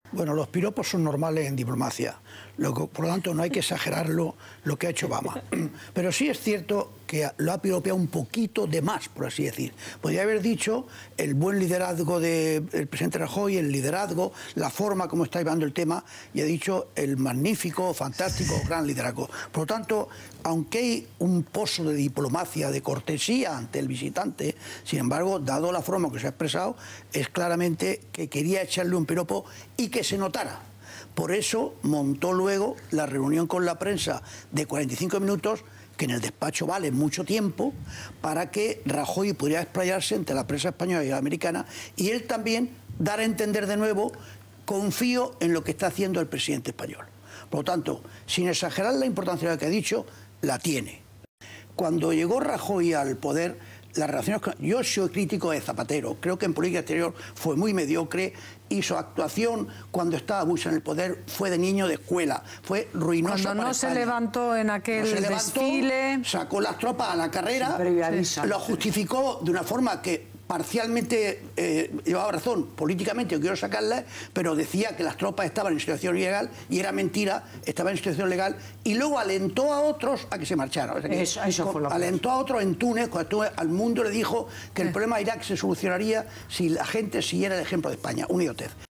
Bueno, los piropos son normales en diplomacia, por lo tanto no hay que exagerarlo lo que ha hecho Obama. Pero sí es cierto que lo ha piropeado un poquito de más, por así decir. Podría haber dicho el buen liderazgo del presidente Rajoy, el liderazgo, la forma como está llevando el tema, y ha dicho el magnífico, fantástico, gran liderazgo. Por lo tanto, aunque hay un pozo de diplomacia, de cortesía ante el visitante, sin embargo, dado la forma que se ha expresado, es claramente que quería echarle un piropo y que se notara. Por eso montó luego la reunión con la prensa de 45 minutos, que en el despacho vale mucho tiempo, para que Rajoy pudiera explayarse entre la prensa española y la americana, y él también dar a entender de nuevo: confío en lo que está haciendo el presidente español. Por lo tanto, sin exagerar la importancia de lo que ha dicho, la tiene. Cuando llegó Rajoy al poder, las relaciones con... Yo soy crítico de Zapatero, creo que en política exterior fue muy mediocre y su actuación cuando estaba Bush en el poder fue de niño de escuela, fue ruinosa. Cuando no se levantó en aquel desfile... Sacó las tropas a la carrera, lo justificó de una forma que parcialmente llevaba razón, políticamente yo quiero sacarla, pero decía que las tropas estaban en situación ilegal y era mentira, estaban en situación legal, y luego alentó a otros a que se marcharan. O sea que eso fue lo alentó a otros en Túnez, cuando al mundo le dijo que el problema de Irak se solucionaría si la gente siguiera el ejemplo de España, una idiotez.